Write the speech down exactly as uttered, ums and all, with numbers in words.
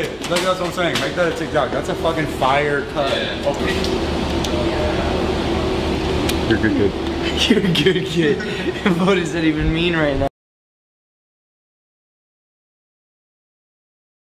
Okay, look, that's what I'm saying. Make that a TikTok. That's a fucking fire cut. Yeah. Okay. You're a good kid. You're a good kid. What does that even mean right now?